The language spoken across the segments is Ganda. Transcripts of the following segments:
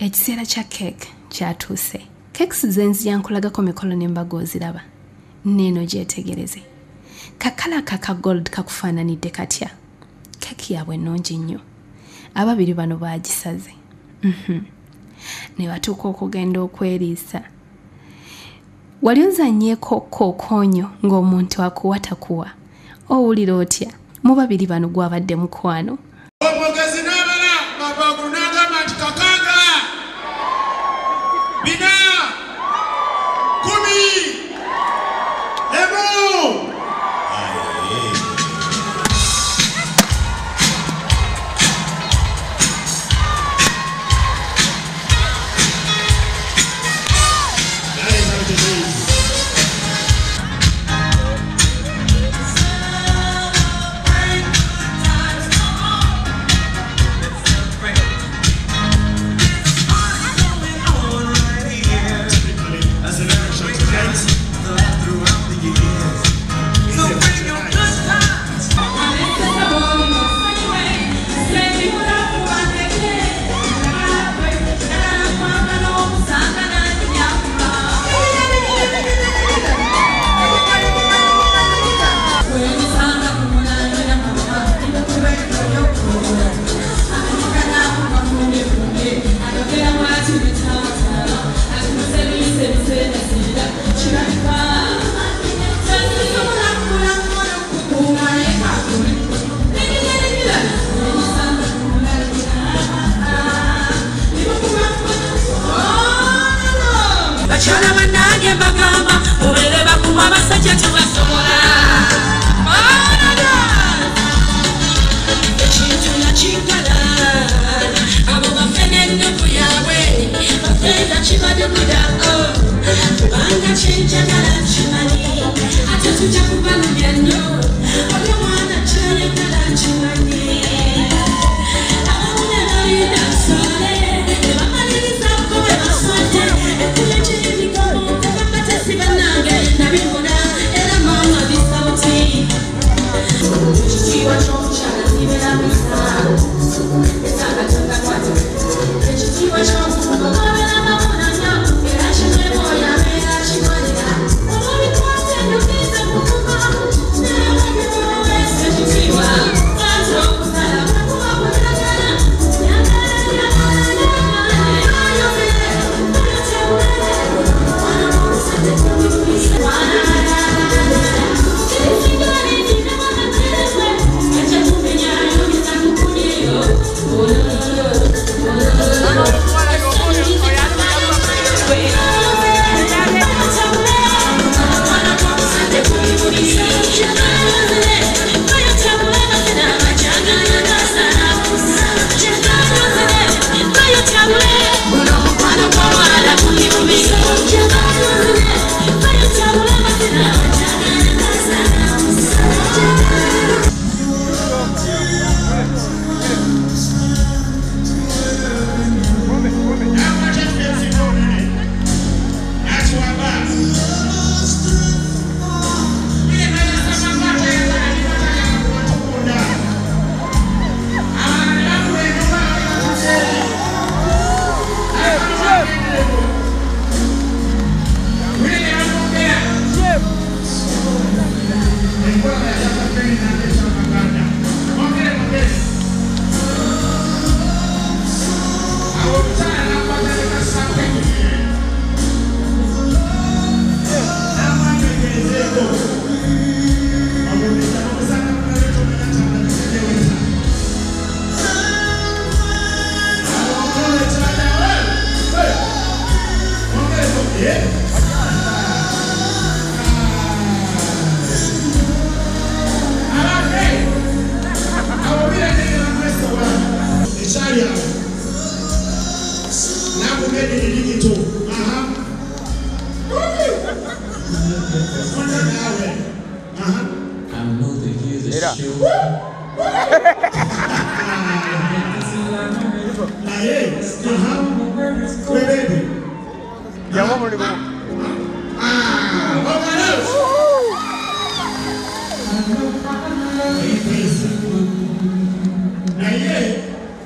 Ekiseera kya cake kyatuuse. Cakes zenzi yankulagako mikolo n'embaga oziraba. Nneeno gyetegereze. Kakala kaka gold kakufaananidde katya. Cake yaabwe nnungi nnyo. Ababiri bano baagisaze. Ne batuuka okugenda okweriisa. Wali ozannyeeko kookoonyo ng'omuntu akuwa takuwa. Owulira otya? Mu babiri bano gwabadde mukwano. Omugezi n'abala Abagole n'agamba nti kakanga bina 10 emu.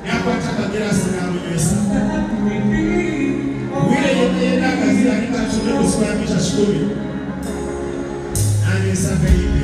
n'akwata kagerasi n'amunywesa wile yena akazi alikatule kuswala mita 10 anywesa baby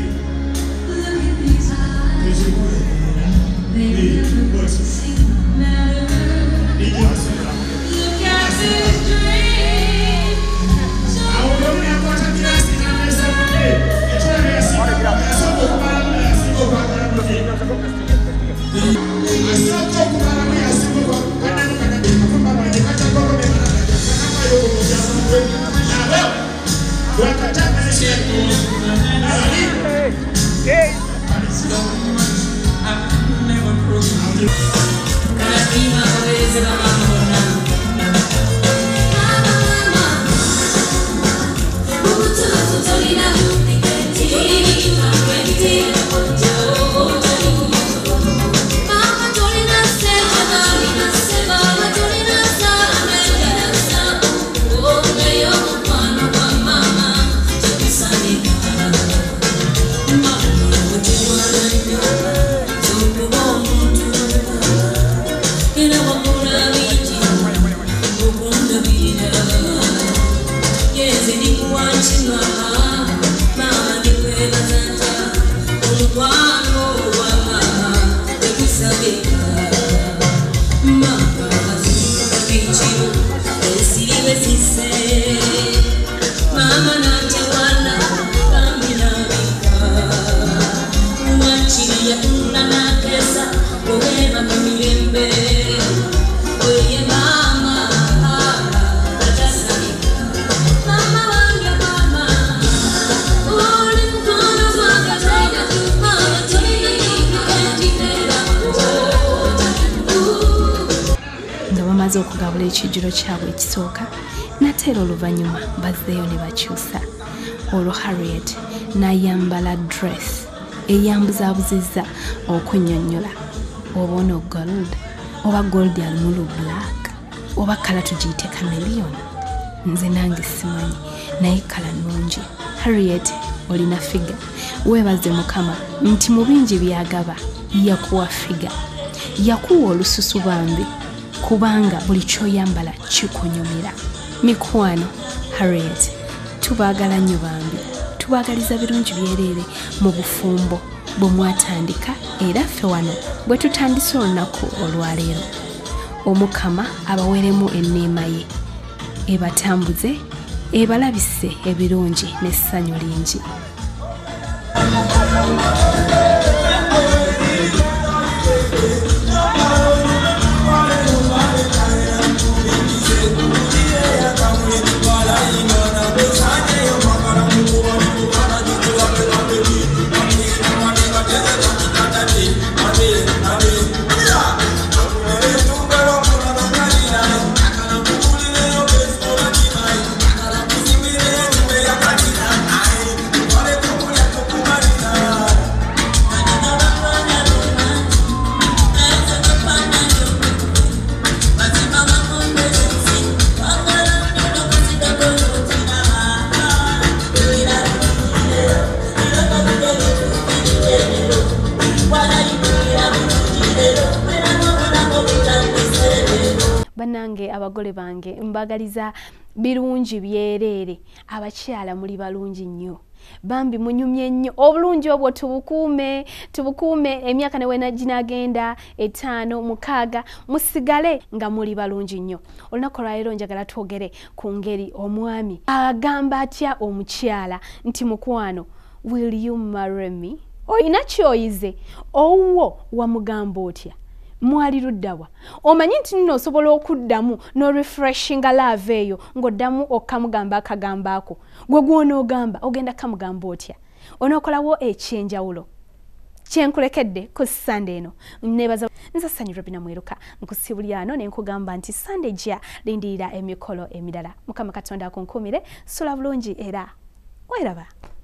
okugabula ekijjulo kyabwe ekisooka nateera oluvannyuma bazzeeyo ne bakyusa olwo Harriet n'ayambala dress eyambuzaabuzizza okunnyonnyola oba ono gold oba gold alimulu black oba kala tugiyite chameleon nze nange simanyi naye kala nnungi. Harriet olina figa weebaze mukama nti mu bingi byagaba yakuwa figa yakuwa olususu bambi kubanga buli kyoyambala kikunyumira. Mikwano Harriet tubaagala nnyo bambi tubaagaliza birungi byereere mu bufumbo bwe mwatandika era ffe wano bwe tutandise olunaku olwaleero. Omukama abaweremu enneema ye ebatambuze ebalabise ebirungi n'essanyu lingi. Banange abagole bange mbagaliza birungi byereere abakyala muli balungi nnyo bambi munyumye nnyo obulungi obwo tubukuume emyaka newena ginagenda 5 6 musigale nga muli balungi nnyo. Olunaku lwaleero njagala twogere ku ngeri omwami agamba atya omukyala nti mukwano will you marry me? Oyina kyoyize owo wamugamba otya mwali luddawa omanyi nti nno osobola okuddamu no refreshinga love eyo ng'oddamu okamugamba akagamba ako gwe gw'onoogamba ogenda kamugamba otya onookolawo ekyenjawulo kyenkulekedde ku Sunday eno. Nebaza nza Sanyu Robina Mweruka nkusibulyano ne nkugamba nti Sunday jja lindirira emikolo emirala. Mukama Katonda akunkumire sula bulungi era weraba.